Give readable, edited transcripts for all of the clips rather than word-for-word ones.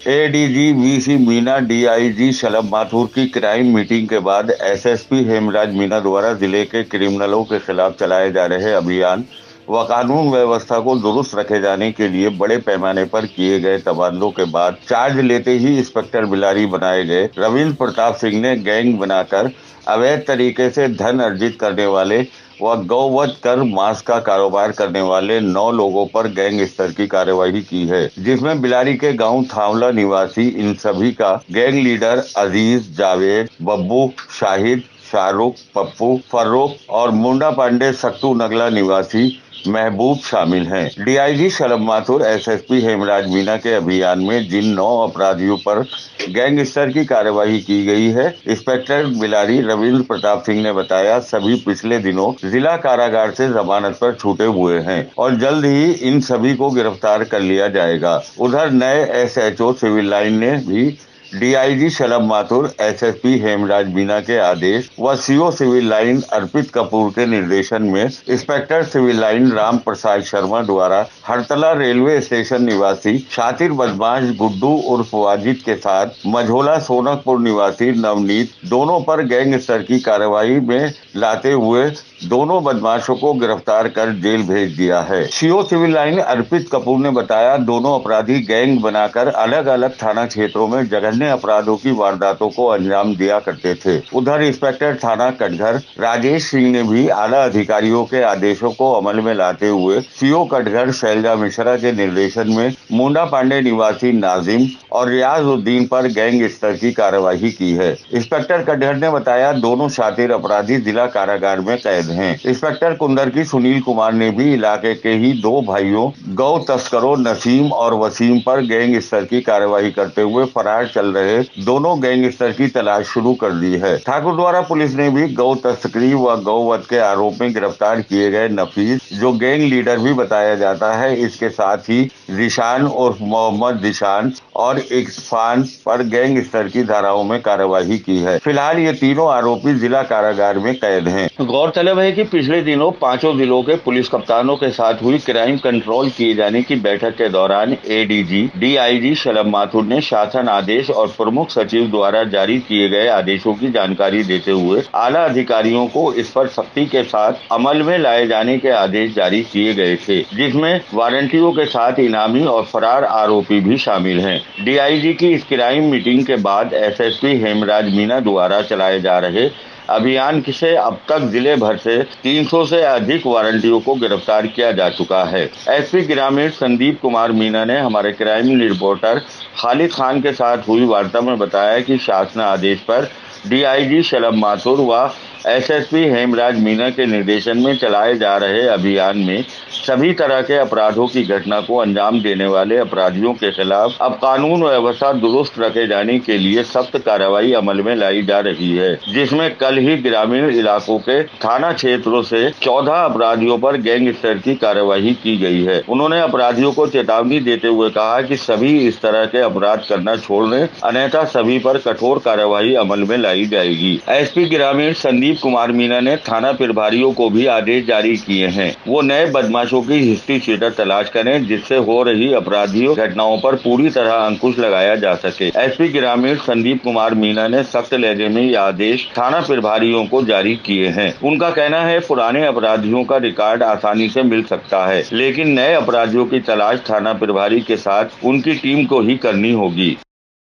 ADG VC Meena DIG Shalabh Mathur की crime meeting के बाद एसएसपी हेमराज मीना द्वारा जिले के क्रिमिनलों के खिलाफ चलाए जा रहे अभियान व कानून व्यवस्था को दुरुस्त रखे जाने के लिए बड़े पैमाने पर किए गए तबादलों के बाद चार्ज लेते ही इंस्पेक्टर बिलारी बनाए गए रविंद्र प्रताप सिंह ने गैंग बनाकर अवैध तरीके से धन अर्जित करने वाले व गौवध कर मांस का कारोबार करने वाले 9 लोगों पर गैंग स्तर की कार्यवाही की है, जिसमें बिलारी के गांव थावला निवासी इन सभी का गैंग लीडर अजीज, जावेद, बब्बू, शाहिद, शाहरुख, पप्पू, फर्रुख और मुंडा पांडे सक्तू नगला निवासी महबूब शामिल हैं। डीआईजी शलभ माथुर एसएसपी हेमराज मीना के अभियान में जिन 9 अपराधियों पर गैंग स्तर की कार्यवाही की गई है, इंस्पेक्टर बिलारी रविंद्र प्रताप सिंह ने बताया, सभी पिछले दिनों जिला कारागार से जमानत पर छूटे हुए हैं और जल्द ही इन सभी को गिरफ्तार कर लिया जाएगा। उधर नए एसएचओ सिविल लाइन ने भी डीआईजी शलभ माथुर, एसएसपी हेमराज मीना के आदेश व CO civil line Arpit Kapoor के निर्देशन में inspector civil line Ram Prasad Sharma द्वारा हरतला रेलवे स्टेशन निवासी शातिर बदमाश गुड्डू उर्फ वाजिद के साथ मझोला सोनकपुर निवासी नवनीत दोनों पर गैंग स्तर की कार्रवाई में लाते हुए दोनों बदमाशों को गिरफ्तार कर जेल भेज दिया है। CO civil line Arpit Kapoor ने बताया, दोनों अपराधी गैंग बनाकर अलग अलग थाना क्षेत्रों में जघन्य अपराधों की वारदातों को अंजाम दिया करते थे। उधर इंस्पेक्टर थाना कटघर राजेश सिंह ने भी आला अधिकारियों के आदेशों को अमल में लाते हुए सीओ कटघर शैलजा मिश्रा के निर्देशन में मुंडा पांडे निवासी नाजिम और रियाजुद्दीन पर गैंग स्तर की कार्यवाही की है। इंस्पेक्टर कटघर ने बताया, दोनों शातिर अपराधी जिला कारागार में कैद हैं। इंस्पेक्टर कुंदर की सुनील कुमार ने भी इलाके के ही 2 भाइयों गौ तस्करों नसीम और वसीम पर गैंग स्तर की कार्यवाही करते हुए फरार चल रहे दोनों गैंग स्तर की तलाश शुरू कर दी है। ठाकुर द्वारा पुलिस ने भी गौ तस्करी व गौवध के आरोप में गिरफ्तार किए गए नफीस, जो गैंग लीडर भी बताया जाता है, इसके साथ ही रिशान और मोहम्मद दिशान और इरफान पर गैंग स्तर की धाराओं में कार्यवाही की है। फिलहाल ये तीनों आरोपी जिला कारागार में कैद हैं। गौरतलब है कि पिछले दिनों 5 जिलों के पुलिस कप्तानों के साथ हुई क्राइम कंट्रोल किए जाने की बैठक के दौरान एडीजी डीआईजी शलभ माथुर ने शासन आदेश और प्रमुख सचिव द्वारा जारी किए गए आदेशों की जानकारी देते हुए आला अधिकारियों को इस पर सख्ती के साथ अमल में लाए जाने के आदेश जारी किए गए थे, जिसमें वारंटियों के साथ इनामी और फरार आरोपी भी शामिल हैं। डीआईजी की इस क्राइम मीटिंग के बाद एसएसपी हेमराज मीना द्वारा चलाए जा रहे अभियान से अब तक जिले भर से 300 से अधिक वारंटियों को गिरफ्तार किया जा चुका है। एसपी ग्रामीण संदीप कुमार मीना ने हमारे क्राइम रिपोर्टर खालिद खान के साथ हुई वार्ता में बताया कि शासन आदेश पर डीआईजी शलभ माथुर व एसएसपी हेमराज मीना के निर्देशन में चलाए जा रहे अभियान में सभी तरह के अपराधों की घटना को अंजाम देने वाले अपराधियों के खिलाफ अब कानून व्यवस्था दुरुस्त रखे जाने के लिए सख्त कार्रवाई अमल में लाई जा रही है, जिसमें कल ही ग्रामीण इलाकों के थाना क्षेत्रों से 14 अपराधियों पर गैंग स्तर की कार्यवाही की गई है। उन्होंने अपराधियों को चेतावनी देते हुए कहा कि सभी इस तरह के अपराध करना छोड़ दें, अन्यथा सभी पर कठोर कार्यवाही अमल में लाई जाएगी। एसपी ग्रामीण संदीप कुमार मीना ने थाना प्रभारियों को भी आदेश जारी किए हैं, वो नए बदमाशों की हिस्ट्री शीटर तलाश करें, जिससे हो रही अपराधियों घटनाओं पर पूरी तरह अंकुश लगाया जा सके। एसपी ग्रामीण संदीप कुमार मीना ने सख्त लहजे में ये आदेश थाना प्रभारियों को जारी किए हैं। उनका कहना है, पुराने अपराधियों का रिकॉर्ड आसानी से मिल सकता है, लेकिन नए अपराधियों की तलाश थाना प्रभारी के साथ उनकी टीम को ही करनी होगी।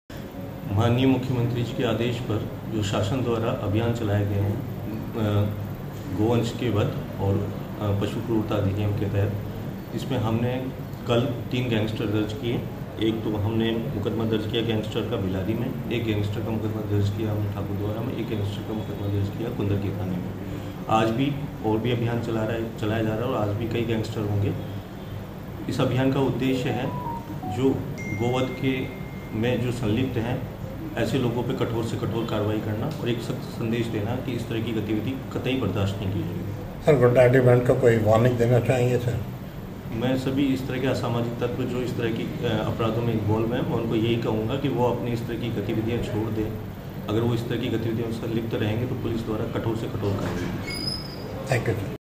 माननीय मुख्यमंत्री जी के आदेश पर जो शासन द्वारा अभियान चलाए गए हैं गोवंश के वध और पशु क्रूरता अधिनियम के तहत, इसमें हमने कल 3 गैंगस्टर दर्ज किए। एक तो हमने मुकदमा दर्ज किया गैंगस्टर का बिलारी में, एक गैंगस्टर का मुकदमा दर्ज किया हमने ठाकुर द्वारा में, एक गैंगस्टर का मुकदमा दर्ज किया कुंदर के थाने में। आज भी और भी अभियान चलाया जा रहा है और आज भी कई गैंगस्टर होंगे। इस अभियान का उद्देश्य है जो गोवध के में जो संलिप्त हैं ऐसे लोगों पे कठोर से कठोर कार्रवाई करना और एक सख्त संदेश देना कि इस तरह की गतिविधि कतई बर्दाश्त नहीं की जाएगी। सर, गुंडा डिमांड का कोई वार्निंग देना चाहेंगे सर? मैं सभी इस तरह के असामाजिक तत्व जो इस तरह की अपराधों में इन्वॉल्व हैं, मैं उनको यही कहूँगा कि वो अपनी इस तरह की गतिविधियाँ छोड़ दें। अगर वो इस तरह की गतिविधियों में संलिप्त रहेंगे तो पुलिस द्वारा कठोर से कठोर कार्रवाई। Thank you sir.